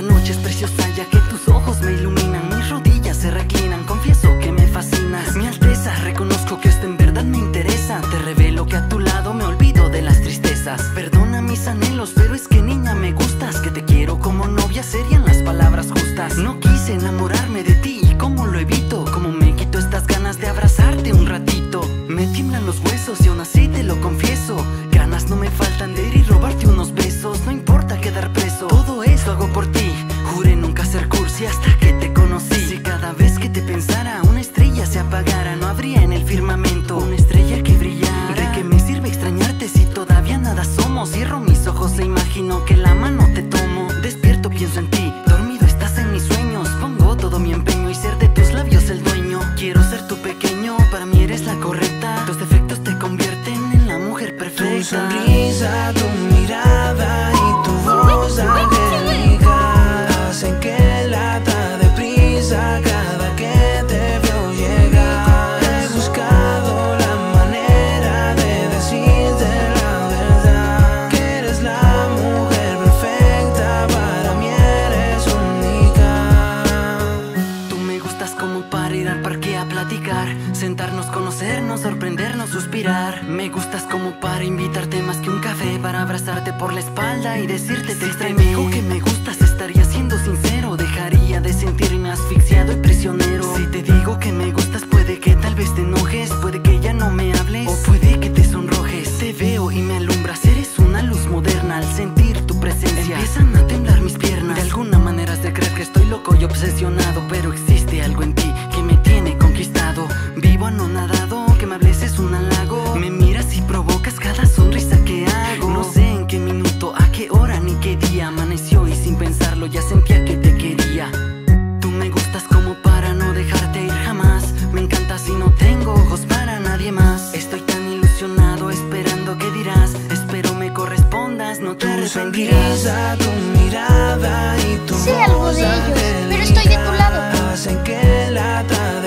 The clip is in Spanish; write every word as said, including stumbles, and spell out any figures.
noche es preciosa ya que tus ojos me iluminan. Mis rodillas se reclinan, confieso que me fascinas. Mi alteza, reconozco que esto en verdad me interesa. Te revelo que a tu lado me olvido de las tristezas. Perdona mis anhelos, pero es que niña me gustas. Que te quiero como novia serían las palabras justas. No quise enamorarme de ti y cómo lo evito. Cómo me quito estas ganas de abrazarte un ratito. Me tiemblan los huesos y aún así te lo confieso. Ganas no me faltan de ir y robarte unos besos. No importa quedar preso, todo eso hago por ti. Juré nunca ser cursi hasta que te conocí. Si cada vez que te pensara una estrella se apagara, no habría en el firmamento una estrella que brillara. ¿De qué me sirve extrañarte si todavía nada somos? Cierro mis ojos e imagino que la mano te tomo. Despierto, pienso en ti, dormido estás en mis sueños. Pongo todo mi empeño y ser de tus labios el dueño. Quiero ser tu pequeño, para mí eres la correcta. Tus defectos te convierten en la mujer perfecta. Tu sonrisa, tu mirada y tu voz angélica hacen que lata deprisa cada que te veo llegar. He buscado la manera de decirte la verdad, que eres la mujer perfecta, para mí eres única. Tú me gustas como para ir al parque a platicar, sentarnos, conocernos, sorprendernos, suspirar. Me gustas como para invitarte más que un café, para abrazarte por la espalda y decirte te extrañé. Si te digo que me gustas estaría siendo sincero, dejaría de sentirme asfixiado y prisionero. Si te digo que me gustas puede que tal vez te enojes, puede que ya no me hables o puede que te sonrojes. Te veo y me alumbras, eres una luz moderna. Al sentir tu presencia empiezan a temblar mis piernas. De alguna manera has de creer que estoy loco y obsesionado, pero existe algo en ti que me tiene conquistado. Vivo anonadado, que me hables es un halago. Me miras y provocas cada sonrisa que hago. No sé en qué minuto, a qué hora ni qué día amaneció y sin pensarlo ya sentía que te quería. Tú me gustas como para no dejarte ir jamás. Me encantas y no tengo ojos para nadie más. Estoy tan ilusionado esperando que dirás. Espero me correspondas, no te Tu arrepentirás. sonrisa, tu mirada y tu Sé algo voz de ellos, pero estoy de tu lado. angélica hacen que lata